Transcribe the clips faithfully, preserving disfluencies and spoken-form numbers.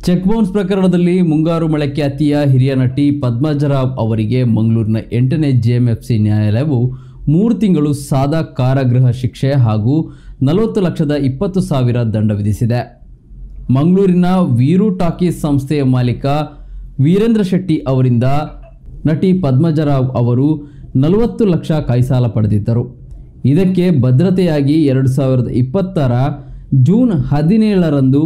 Check bounce ಪ್ರಕರಣದಲ್ಲಿ ಮುಂಗಾರು ಮಳೆ ಖ್ಯಾತಿಯ ಹಿರಿಯ ನಟಿ ಪದ್ಮಜರಾವ್ ಅವರಿಗೆ ಮಂಗಳೂರಿನ ಎಂಟನೇ ಜೆಎಂಎಫ್ಸಿ ನ್ಯಾಯಾಲಯವು ಮೂರು ತಿಂಗಳು ಸಾದಾ ಕಾರಾಗೃಹ ಶಿಕ್ಷೆ ಹಾಗೂ ನಲವತ್ತು ಲಕ್ಷದ ಇಪ್ಪತ್ತು ಸಾವಿರ ದಂಡ ವಿಧಿಸಿದೆ. ಮಂಗಳೂರಿನ ವೀರು ಟಾಕೀಸ್ ಸಂಸ್ಥೆಯ ಮಾಲೀಕ ವೀರೇಂದ್ರ ಶೆಟ್ಟಿ ಅವರಿಂದ ನಟಿ ಪದ್ಮಜರಾವ್ ಅವರು ನಲವತ್ತು ಲಕ್ಷ ಕೈಸಾಲ ಪಡೆದಿದ್ದರು. ಇದಕ್ಕೆ ಭದ್ರತೆಯಾಗಿ ಎರಡು ಸಾವಿರದ ಇಪ್ಪತ್ತರ ಜೂನ್ ಹದಿನೇಳರಂದು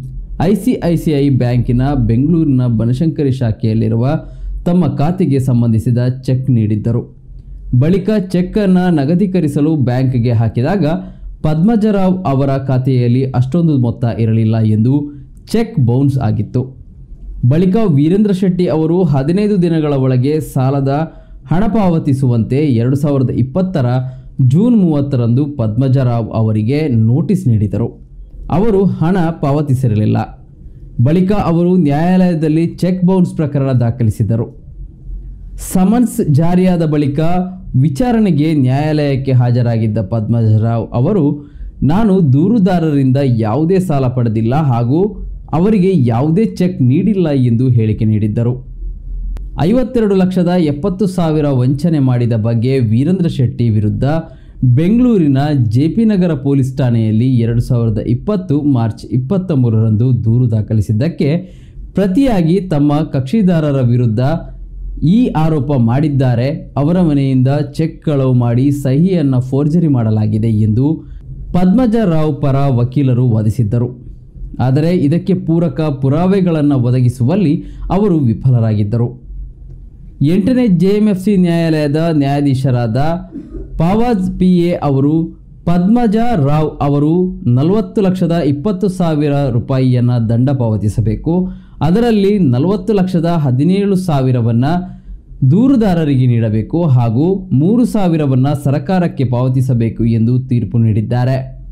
ಐಸಿಐಸಿಐ ಬ್ಯಾಂಕಿನ ಬೆಂಗಳೂರಿನ ಬನಶಂಕರಿ ಶಾಖೆಯಲ್ಲಿರುವ ತಮ್ಮ ಖಾತೆಗೆ ಸಂಬಂಧಿಸಿದ ಚೆಕ್ ನೀಡಿದ್ದರು. ಬಳಿಕ ಚೆಕ್ ಅನ್ನು ನಗದೀಕರಿಸಲು ಬ್ಯಾಂಕ್ಗೆ ಹಾಕಿದಾಗ ಪದ್ಮಜರಾವ್ ಅವರ ಖಾತೆಯಲ್ಲಿ ಅಷ್ಟೊಂದು ಮೊತ್ತ ಇರಲಿಲ್ಲ ಎಂದು ಚೆಕ್ ಬೌನ್ಸ್ ಆಗಿತ್ತು. ಬಳಿಕ ವೀರೇಂದ್ರ ಶೆಟ್ಟಿ ಅವರು ಹದಿನೈದು ದಿನಗಳ ಒಳಗೆ ಸಾಲದ ಹಣ ಪಾವತಿಸುವಂತೆ ಎರಡು ಸಾವಿರದ ಇಪ್ಪತ್ತರ ಜೂನ್ ಮೂವತ್ತರಂದು ಪದ್ಮಜರಾವ್ ಅವರಿಗೆ ನೋಟಿಸ್ ನೀಡಿದರು. ಅವರು ಹಣ ಪಾವತಿಸಿರಲಿಲ್ಲ. ಬಳಿಕ ಅವರು ನ್ಯಾಯಾಲಯದಲ್ಲಿ ಚೆಕ್ ಬೌನ್ಸ್ ಪ್ರಕರಣ ದಾಖಲಿಸಿದರು. ಸಮನ್ಸ್ ಜಾರಿಯಾದ ಬಳಿಕ ವಿಚಾರಣೆಗೆ ನ್ಯಾಯಾಲಯಕ್ಕೆ ಹಾಜರಾಗಿದ್ದ ಪದ್ಮಜರಾವ್ ಅವರು ನಾನು ದೂರುದಾರರಿಂದ ಯಾವುದೇ ಸಾಲ ಪಡೆದಿಲ್ಲ ಹಾಗೂ ಅವರಿಗೆ ಯಾವುದೇ ಚೆಕ್ ನೀಡಿಲ್ಲ ಎಂದು ಹೇಳಿಕೆ ನೀಡಿದ್ದರು. ಐವತ್ತೆರಡು ಲಕ್ಷದ ಎಪ್ಪತ್ತು ಸಾವಿರ ವಂಚನೆ ಮಾಡಿದ ಬಗ್ಗೆ ವೀರೇಂದ್ರ ಶೆಟ್ಟಿ ವಿರುದ್ಧ ಬೆಂಗಳೂರಿನ ಜೆಪಿ ನಗರ ಪೊಲೀಸ್ ಠಾಣೆಯಲ್ಲಿ ಎರಡು ಸಾವಿರದ ಇಪ್ಪತ್ತು ಮಾರ್ಚ್ ಇಪ್ಪತ್ತ ಮೂರರಂದು ದೂರು ದಾಖಲಿಸಿದ್ದಕ್ಕೆ ಪ್ರತಿಯಾಗಿ ತಮ್ಮ ಕಕ್ಷಿದಾರರ ವಿರುದ್ಧ ಈ ಆರೋಪ ಮಾಡಿದ್ದಾರೆ. ಅವರ ಮನೆಯಿಂದ ಚೆಕ್ ಕಳವು ಮಾಡಿ ಸಹಿಯನ್ನು ಫೋರ್ಜರಿ ಮಾಡಲಾಗಿದೆ ಎಂದು ಪದ್ಮಜರಾವ್ ಪರ ವಕೀಲರು ವಾದಿಸಿದ್ದರು. ಆದರೆ ಇದಕ್ಕೆ ಪೂರಕ ಪುರಾವೆಗಳನ್ನು ಒದಗಿಸುವಲ್ಲಿ ಅವರು ವಿಫಲರಾಗಿದ್ದರು. ಎಂಟನೇ ಜೆಎಂಎಫ್ಸಿ ನ್ಯಾಯಾಲಯದ ನ್ಯಾಯಾಧೀಶರಾದ ಫವಾಜ್ ಪಿಎ ಅವರು ಪದ್ಮಜಾ ರಾವ್ ಅವರು ನಲವತ್ತು ಲಕ್ಷದ ಇಪ್ಪತ್ತು ಸಾವಿರ ರೂಪಾಯಿಯನ್ನು ದಂಡ ಪಾವತಿಸಬೇಕು. ಅದರಲ್ಲಿ ನಲವತ್ತು ಲಕ್ಷದ ಹದಿನೇಳು ಸಾವಿರವನ್ನು ದೂರುದಾರರಿಗೆ ನೀಡಬೇಕು ಹಾಗೂ ಮೂರು ಸಾವಿರವನ್ನು ಸರ್ಕಾರಕ್ಕೆ ಪಾವತಿಸಬೇಕು ಎಂದು ತೀರ್ಪು ನೀಡಿದ್ದಾರೆ.